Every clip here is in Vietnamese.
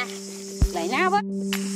lấy nào với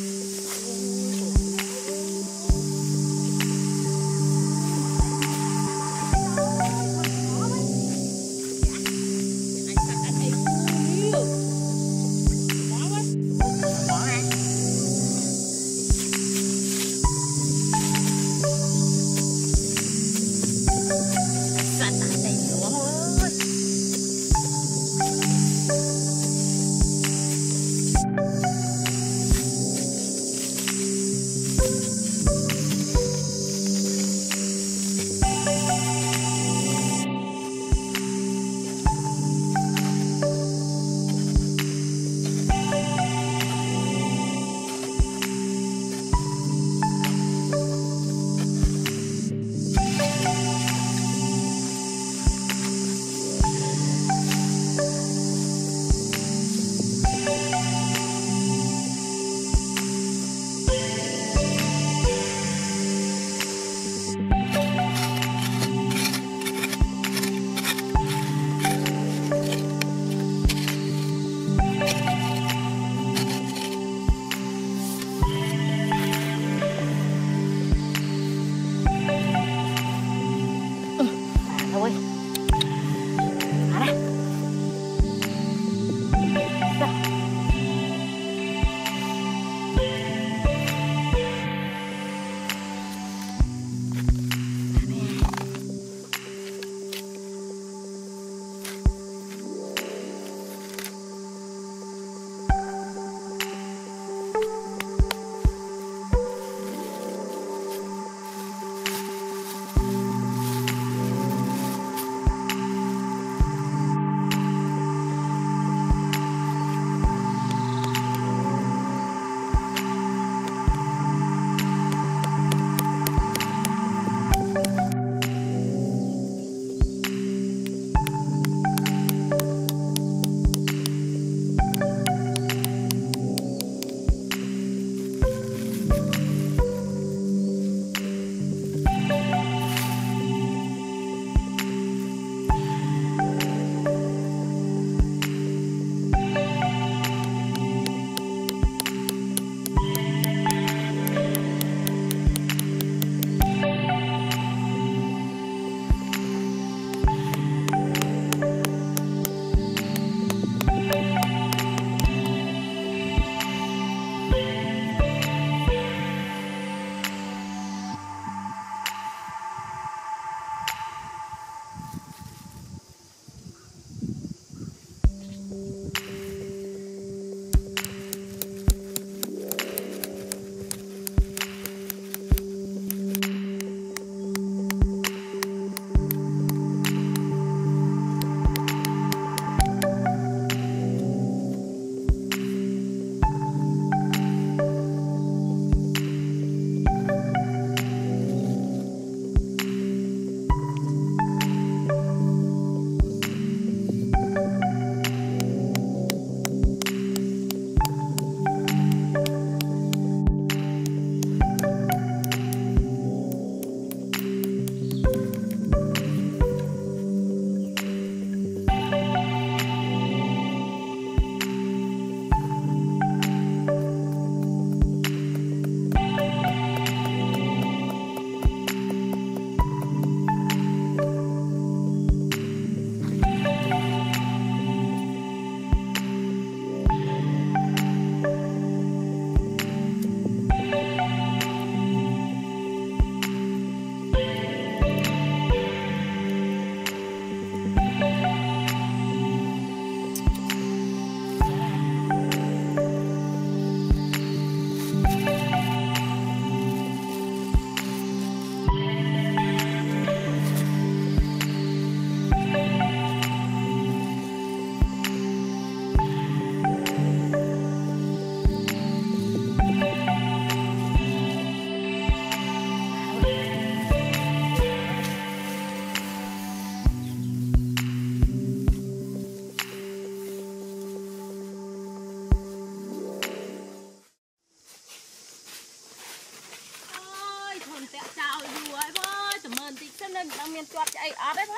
lên đang miền chọt chạy ở đấy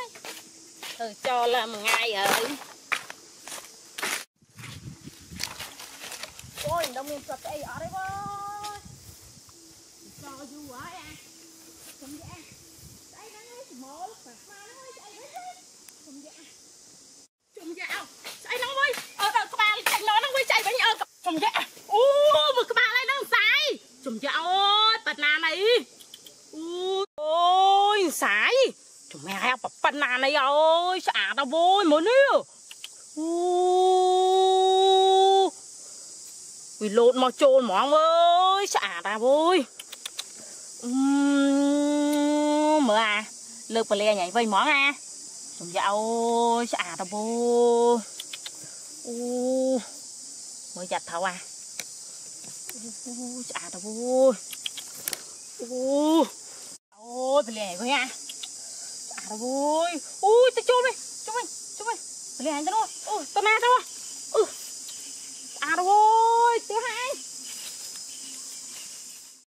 thôi cho là một ngày rồi. ơi đâu miền chuột cái ở đây bơi cho du quá à không dạ đây nó nói mổ mà nó nói đây không dạ không dạ đây nó ơi đâu các bạn chạy nó quay chạy với nhau không dạ một các bạn đây nó sai không dạ ơi bật nà này ôi sai chúng mẹ hay bật nà này ơi xả đâu vui muốn yêu vì lộn mà trôn mỏng ơi xả ra vui mở à lợp và lè nhảy vây món à chúng dạo xả ra vui mới giặt thấu à xả ra vui ôi phải lè với à xả ra vui ui ta trôn đi trôn đi phải lè cho nó tao na tao